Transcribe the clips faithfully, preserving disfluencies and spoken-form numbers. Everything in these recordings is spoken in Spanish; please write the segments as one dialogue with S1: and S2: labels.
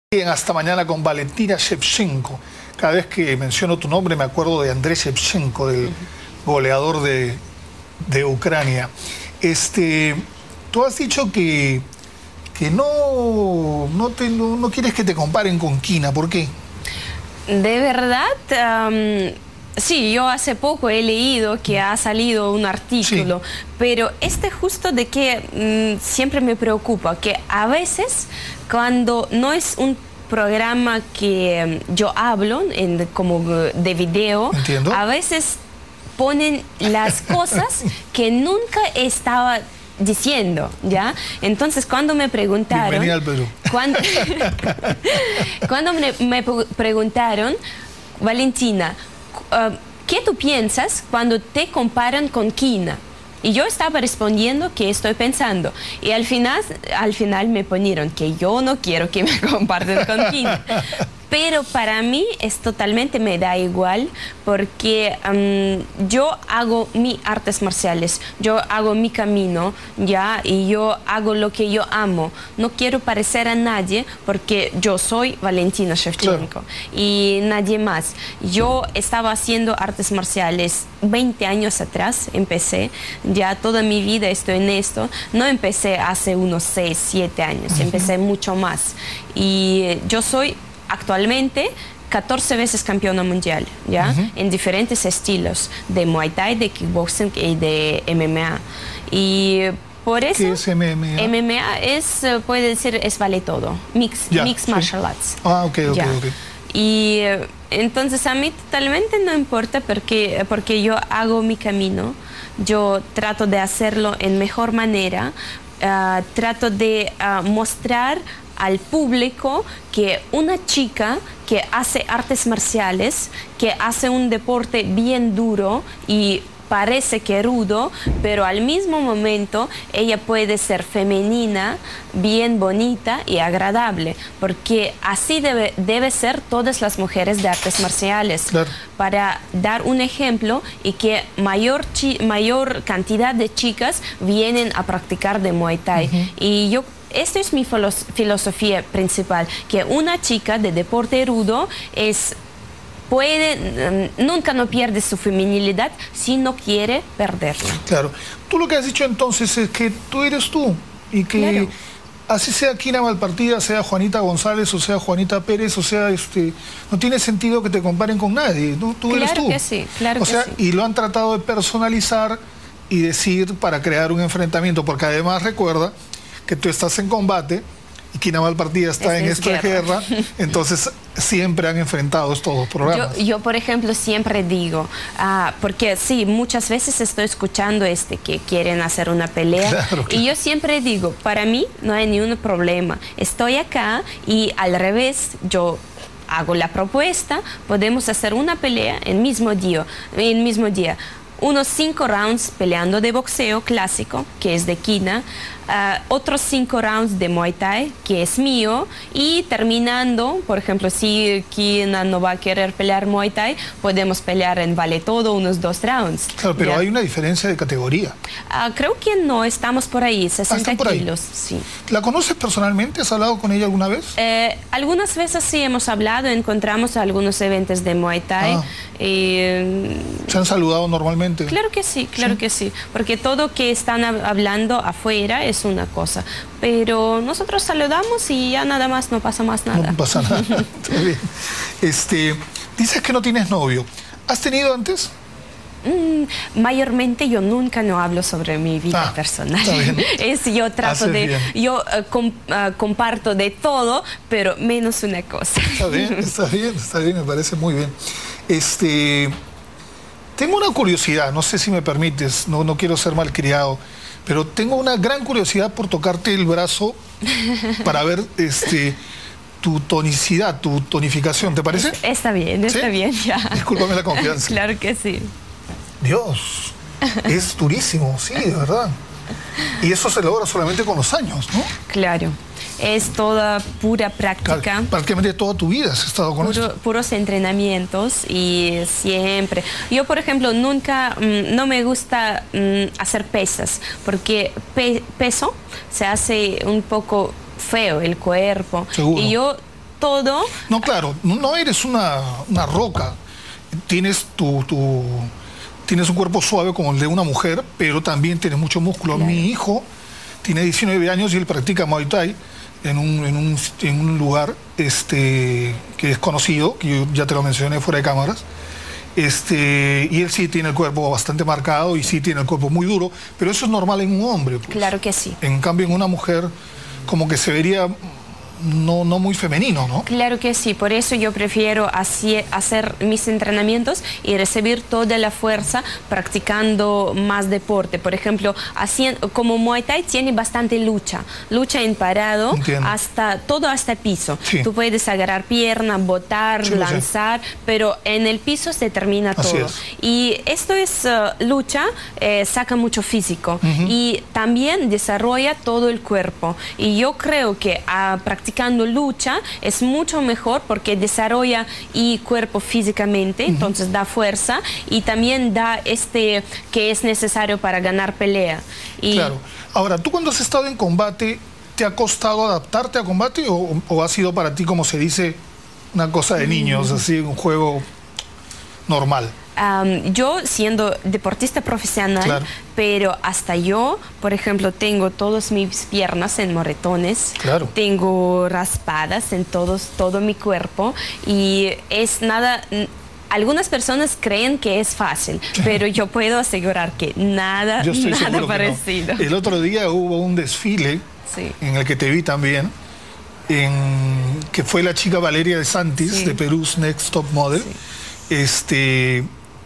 S1: Bien, hasta mañana con Valentina Shevchenko. Cada vez que menciono tu nombre me acuerdo de Andrés Shevchenko, del goleador de, de Ucrania. Este, tú has dicho que, que no, no, te, no, no quieres que te comparen con Kina. ¿Por qué?
S2: De verdad, um, sí, yo hace poco he leído que ha salido un artículo, sí. Pero este justo de que um, siempre me preocupa, que a veces cuando no es un programa que um, yo hablo en, como de video,
S1: ¿Entiendo?
S2: A veces ponen las cosas que nunca estaba diciendo, ¿ya? Entonces, cuando me preguntaron...
S1: Bienvenida al Perú.
S2: Cuando, cuando me, me preguntaron, Valentina, uh, ¿qué tú piensas cuando te comparan con Kina? Y yo estaba respondiendo que estoy pensando. Y al final, al final me ponieron que yo no quiero que me comparen con Kina. Pero para mí es totalmente, me da igual, porque um, yo hago mis artes marciales, yo hago mi camino, ya, y yo hago lo que yo amo. No quiero parecer a nadie, porque yo soy Valentina Shevchenko, claro. Y nadie más. Yo estaba haciendo artes marciales veinte años atrás, empecé, ya toda mi vida estoy en esto. No empecé hace unos seis, siete años, uh-huh. Empecé mucho más. Y yo soy... actualmente catorce veces campeona mundial, ¿ya? Uh-huh. En diferentes estilos, de Muay Thai, de kickboxing y de M M A. Y por eso...
S1: ¿Qué es M M A?
S2: M M A es, puede decir, es vale todo. Mix,
S1: ya,
S2: mix
S1: sí.
S2: Martial Arts.
S1: Ah, ok, ok,
S2: ya.
S1: ok.
S2: Y entonces a mí totalmente no importa porque, porque yo hago mi camino, yo trato de hacerlo en mejor manera, uh, trato de uh, mostrar al público que una chica que hace artes marciales, que hace un deporte bien duro y parece que rudo, pero al mismo momento ella puede ser femenina, bien bonita y agradable, porque así debe, debe ser todas las mujeres de artes marciales. Claro. Para dar un ejemplo y que mayor, chi, mayor cantidad de chicas vienen a practicar de Muay Thai. Uh-huh. Y yo Esta es mi filosofía principal, que una chica de deporte rudo es, puede, nunca no pierde su feminilidad si no quiere perderla.
S1: Claro. Tú lo que has dicho entonces es que tú eres tú y que claro. Así sea Kina Malpartida, sea Juanita González o sea Juanita Pérez, o sea, este, no tiene sentido que te comparen con nadie, ¿no? Tú
S2: claro
S1: eres tú.
S2: Que sí, claro
S1: o
S2: que
S1: sea,
S2: sí.
S1: Y lo han tratado de personalizar y decir para crear un enfrentamiento, porque además recuerda que tú estás en combate y Kina Malpartida está en esta guerra. guerra, entonces siempre han enfrentado estos dos programas.
S2: Yo, yo por ejemplo, siempre digo, uh, porque sí, muchas veces estoy escuchando este que quieren hacer una pelea, claro, claro. Y yo siempre digo, para mí no hay ningún problema, estoy acá y al revés, yo hago la propuesta, podemos hacer una pelea el mismo día, el mismo día. Unos cinco rounds peleando de boxeo clásico, que es de Kina, uh, otros cinco rounds de Muay Thai, que es mío, y terminando, por ejemplo, si Kina no va a querer pelear Muay Thai, podemos pelear en vale todo unos dos rounds.
S1: Claro, pero
S2: ¿ya?
S1: Hay una diferencia de categoría.
S2: Uh, creo que no, estamos por ahí, sesenta
S1: ah, por ahí.
S2: kilos. Sí.
S1: ¿La conoces personalmente? ¿Has hablado con ella alguna vez?
S2: Eh, algunas veces sí hemos hablado, encontramos algunos eventos de Muay Thai.
S1: Ah.
S2: Y,
S1: ¿Se han saludado normalmente?
S2: Claro que sí, claro ¿Sí? que sí, porque todo que están hablando afuera es una cosa, pero nosotros saludamos y ya nada más, no pasa más nada.
S1: No pasa nada. Está bien. Este, dices que no tienes novio. ¿Has tenido antes?
S2: Mm, mayormente yo nunca no hablo sobre mi vida ah, personal. Es, yo trato
S1: Haces
S2: de,
S1: bien.
S2: yo uh, com, uh, comparto de todo, pero menos una cosa.
S1: Está bien, está bien, está bien, me parece muy bien. Este, tengo una curiosidad, no sé si me permites, no, no quiero ser malcriado, pero tengo una gran curiosidad por tocarte el brazo para ver este, tu tonicidad, tu tonificación, ¿te parece?
S2: Está bien, está ¿Sí? bien, ya.
S1: Discúlpame la confianza.
S2: Claro que sí.
S1: Dios, es durísimo, sí, de verdad. Y eso se logra solamente con los años, ¿no?
S2: Claro. Es toda pura práctica.
S1: Claro, prácticamente toda tu vida has estado con
S2: Puro,
S1: esto.
S2: Puros entrenamientos y siempre. Yo, por ejemplo, nunca, mmm, no me gusta mmm, hacer pesas, porque pe peso se hace un poco feo el cuerpo.
S1: Seguro.
S2: Y yo todo.
S1: No, claro, no eres una, una roca. Tienes tu, tu, tienes un cuerpo suave como el de una mujer, pero también tienes mucho músculo. Claro. Mi hijo tiene diecinueve años y él practica Muay Thai en un, en un, en un lugar este, que es conocido, que yo ya te lo mencioné fuera de cámaras. Este, y él sí tiene el cuerpo bastante marcado y sí tiene el cuerpo muy duro, pero eso es normal en un hombre. Pues.
S2: Claro que sí.
S1: En cambio, en una mujer, como que se vería no, no muy femenino, ¿no?
S2: Claro que sí, por eso yo prefiero así, hacer mis entrenamientos y recibir toda la fuerza practicando más deporte. Por ejemplo, haciendo, como Muay Thai tiene bastante lucha, lucha en parado, hasta todo hasta el piso. Sí. Tú puedes agarrar pierna, botar, sí, lanzar, sé. pero en el piso se termina
S1: así
S2: todo.
S1: Es.
S2: Y esto es uh, lucha, eh, saca mucho físico uh-huh. y también desarrolla todo el cuerpo. Y yo creo que a practicar practicando lucha es mucho mejor porque desarrolla y cuerpo físicamente, uh-huh. entonces da fuerza y también da este que es necesario para ganar pelea. Y
S1: claro. Ahora, tú cuando has estado en combate, ¿te ha costado adaptarte a combate o, o ha sido para ti, como se dice, una cosa de niños, uh-huh. así, un juego normal?
S2: Um, yo siendo deportista profesional, claro. pero hasta yo, por ejemplo, tengo todas mis piernas en moretones,
S1: claro.
S2: tengo raspadas en todos, todo mi cuerpo y es nada... Algunas personas creen que es fácil, pero yo puedo asegurar que nada,
S1: yo estoy
S2: nada parecido.
S1: No. El otro día hubo un desfile sí. en el que te vi también, en, que fue la chica Valeria de Santis, sí. de Perú's Next Top Model. Sí. Este...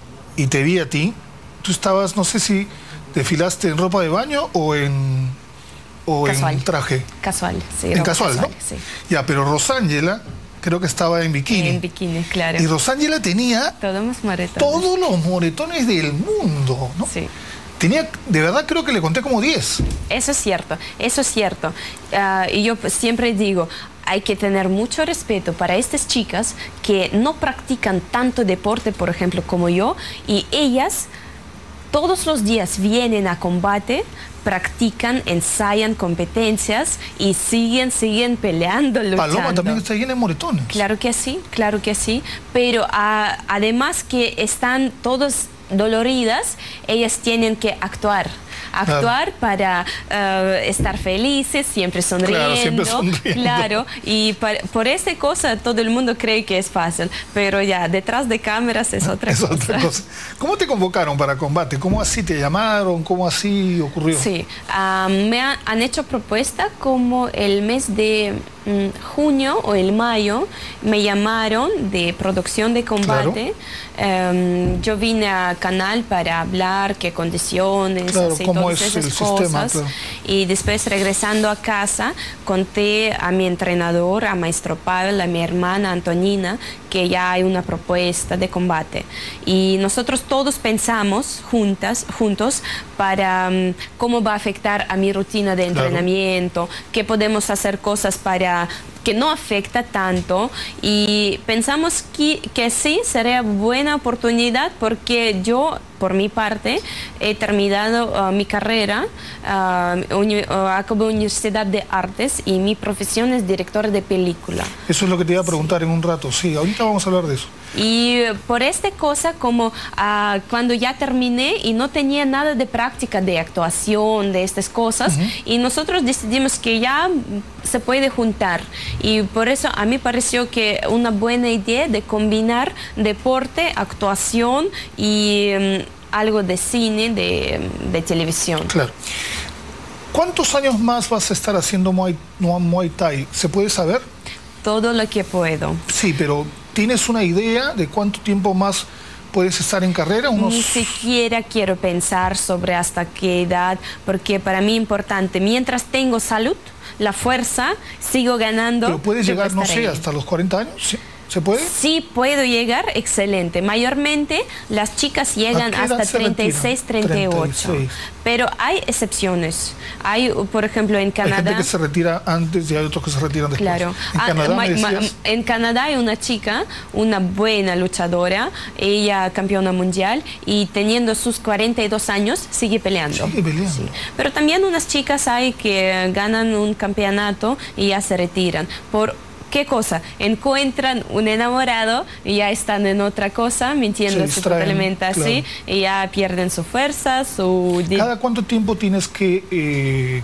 S1: y te vi a ti, tú estabas, no sé si desfilaste en ropa de baño o en, o
S2: casual.
S1: en traje.
S2: Casual, sí.
S1: En casual,
S2: casual,
S1: ¿no?
S2: Sí.
S1: Ya, pero Rosángela creo que estaba en bikini.
S2: En bikini, claro.
S1: Y Rosángela tenía
S2: todos los moretones.
S1: Todos los moretones del mundo, ¿no?
S2: Sí.
S1: Tenía, de verdad creo que le conté como diez.
S2: Eso es cierto, eso es cierto. Uh, y yo siempre digo, hay que tener mucho respeto para estas chicas que no practican tanto deporte, por ejemplo, como yo, y ellas todos los días vienen a combate, practican, ensayan competencias y siguen, siguen peleando, luchando.
S1: Paloma también está llena de moretones.
S2: Claro que sí, claro que sí, pero uh, además que están todos doloridas, ellas tienen que actuar. Actuar claro. para uh, estar felices, siempre sonriendo.
S1: Claro, siempre sonriendo.
S2: Claro, y para, por esa cosa todo el mundo cree que es fácil, pero ya detrás de cámaras es otra,
S1: es
S2: cosa.
S1: otra cosa. ¿Cómo te convocaron para combate? ¿Cómo así te llamaron? ¿Cómo así ocurrió?
S2: Sí, uh, me ha, han hecho propuesta como el mes de um, junio o el mayo, me llamaron de producción de combate. Claro. Um, yo vine a Canal para hablar qué condiciones,
S1: claro,
S2: así,
S1: cómo
S2: todas
S1: es
S2: esas
S1: el
S2: cosas.
S1: sistema, claro.
S2: Y después regresando a casa, conté a mi entrenador, a Maestro Pavel, a mi hermana Antonina, que ya hay una propuesta de combate. Y nosotros todos pensamos juntas, juntos para um, cómo va a afectar a mi rutina de entrenamiento, claro. qué podemos hacer cosas para que no afecta tanto, y pensamos que, que sí sería buena oportunidad porque yo, por mi parte, he terminado uh, mi carrera, uh, uni uh, acabé Universidad de Artes y mi profesión es directora de película.
S1: Eso es lo que te iba a preguntar sí. en un rato, sí, ahorita vamos a hablar de eso.
S2: Y por esta cosa, como uh, cuando ya terminé y no tenía nada de práctica de actuación, de estas cosas, uh-huh. y nosotros decidimos que ya se puede juntar. Y por eso a mí pareció que una buena idea de combinar deporte, actuación y um, algo de cine, de, de televisión.
S1: Claro. ¿Cuántos años más vas a estar haciendo Muay, Muay Thai? ¿Se puede saber?
S2: Todo lo que puedo.
S1: Sí, pero ¿tienes una idea de cuánto tiempo más puedes estar en carrera? Unos...
S2: Ni siquiera quiero pensar sobre hasta qué edad, porque para mí es importante, mientras tengo salud, la fuerza, sigo ganando.
S1: Pero puedes llegar, no sé, hasta los cuarenta años, ¿sí? ¿Se puede?
S2: Sí, puedo llegar, excelente. Mayormente las chicas llegan hasta treinta y seis, treinta y ocho. treinta y seis. Pero hay excepciones. Hay, por ejemplo, en Canadá...
S1: Hay gente que se retira antes y hay otros que se retiran después.
S2: Claro.
S1: En,
S2: ah,
S1: Canadá,
S2: ma, ma, en Canadá hay una chica, una buena luchadora, ella campeona mundial, y teniendo sus cuarenta y dos años sigue peleando.
S1: Sigue peleando.
S2: Sí. Pero también unas chicas hay que ganan un campeonato y ya se retiran. Por ¿qué cosa? Encuentran un enamorado y ya están en otra cosa, mintiéndose totalmente así, claro. Y ya pierden su fuerza, su...
S1: ¿Cada cuánto tiempo tienes que eh,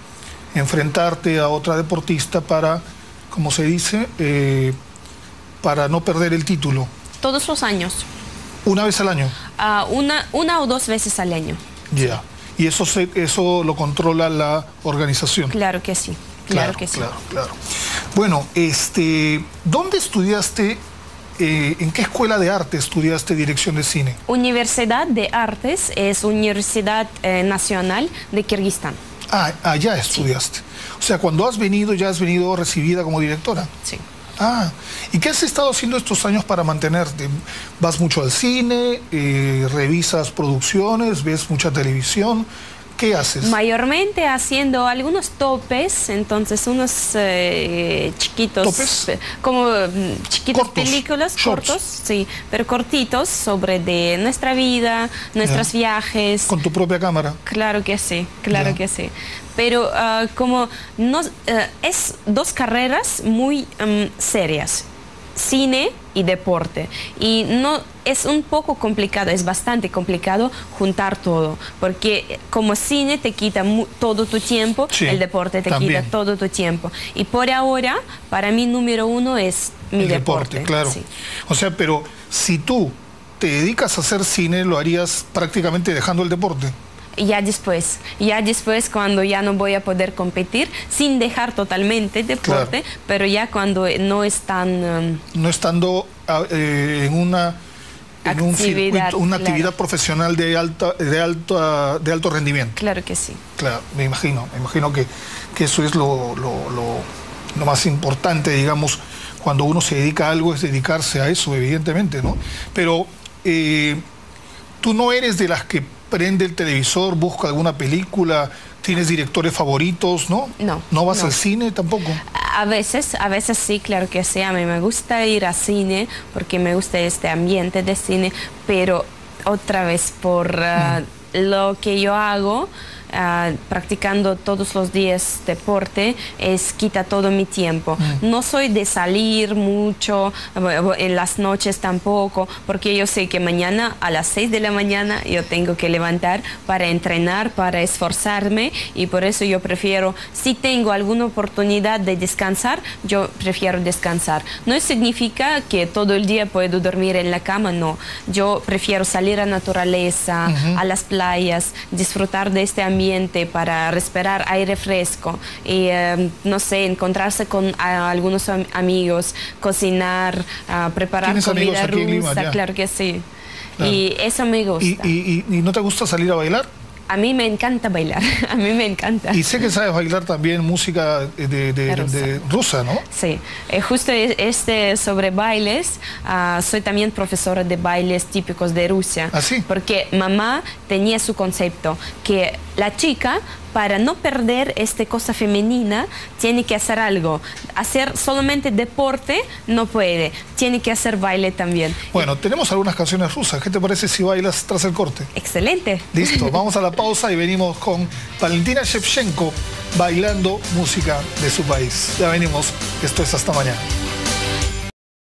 S1: enfrentarte a otra deportista para, como se dice, eh, para no perder el título?
S2: Todos los años.
S1: ¿Una vez al año?
S2: Uh, una, una o dos veces al año.
S1: Ya. Yeah. ¿Y eso, se, eso lo controla la organización?
S2: Claro que sí. Claro, claro que sí.
S1: Claro, claro. Bueno, este, ¿dónde estudiaste, eh, en qué escuela de arte estudiaste dirección de cine?
S2: Universidad de Artes es Universidad eh, Nacional de Kirguistán.
S1: Ah, allá estudiaste. Sí. O sea, cuando has venido, ya has venido recibida como directora.
S2: Sí.
S1: Ah, ¿y qué has estado haciendo estos años para mantenerte? ¿Vas mucho al cine? Eh, ¿Revisas producciones? ¿Ves mucha televisión? ¿Qué haces?
S2: Mayormente haciendo algunos topes, entonces unos eh, chiquitos,
S1: ¿Topes?
S2: como chiquitas
S1: cortos,
S2: películas,
S1: shorts.
S2: cortos, sí, pero cortitos sobre de nuestra vida, nuestros yeah. viajes.
S1: ¿Con tu propia cámara?
S2: Claro que sí, claro yeah. que sí. Pero uh, como no, uh, es dos carreras muy um, serias. Cine y deporte, y no es un poco complicado, es bastante complicado juntar todo, porque como cine te quita todo tu tiempo, sí, el deporte te también. quita todo tu tiempo, y por ahora para mí número uno es mi
S1: el
S2: deporte,
S1: deporte, claro.
S2: Sí.
S1: O sea, pero si tú te dedicas a hacer cine, lo harías prácticamente dejando el deporte.
S2: Ya después, ya después cuando ya no voy a poder competir, sin dejar totalmente deporte, claro. pero ya cuando no están... Um,
S1: no estando eh, en una... En un circuito, una
S2: claro.
S1: actividad profesional de alta, de alto, de alto rendimiento.
S2: Claro que sí.
S1: Claro, me imagino, me imagino que, que eso es lo, lo, lo, lo más importante, digamos, cuando uno se dedica a algo, es dedicarse a eso, evidentemente, ¿no? Pero eh, tú no eres de las que prende el televisor, busca alguna película, tienes directores favoritos, ¿no?
S2: No.
S1: ¿No vas
S2: no.
S1: al cine tampoco?
S2: A veces, a veces sí, claro que sí. A mí me gusta ir al cine porque me gusta este ambiente de cine, pero otra vez por uh, mm. lo que yo hago, Uh, practicando todos los días deporte, es quita todo mi tiempo. Mm. No soy de salir mucho, en las noches tampoco, porque yo sé que mañana a las seis de la mañana yo tengo que levantar para entrenar, para esforzarme, y por eso yo prefiero, si tengo alguna oportunidad de descansar, yo prefiero descansar. No significa que todo el día puedo dormir en la cama, no. Yo prefiero salir a la naturaleza, uh-huh. a las playas, disfrutar de este ambiente para respirar aire fresco y, eh, no sé, encontrarse con uh, algunos am amigos, cocinar, uh, preparar comida rusa, claro que sí. Claro. Y eso me gusta.
S1: ¿Y, y, y, ¿Y no te gusta salir a bailar?
S2: A mí me encanta bailar, a mí me encanta.
S1: Y sé que sabes bailar también música de, de, rusa. de rusa, ¿no?
S2: Sí, eh, justo este sobre bailes, uh, soy también profesora de bailes típicos de Rusia.
S1: ¿Ah, sí?
S2: Porque mamá tenía su concepto, que la chica, para no perder esta cosa femenina, tiene que hacer algo. Hacer solamente deporte no puede, tiene que hacer baile también.
S1: Bueno, tenemos algunas canciones rusas. ¿Qué te parece si bailas tras el corte?
S2: Excelente.
S1: Listo, vamos a la pausa y venimos con Valentina Shevchenko bailando música de su país. Ya venimos, esto es Hasta Mañana.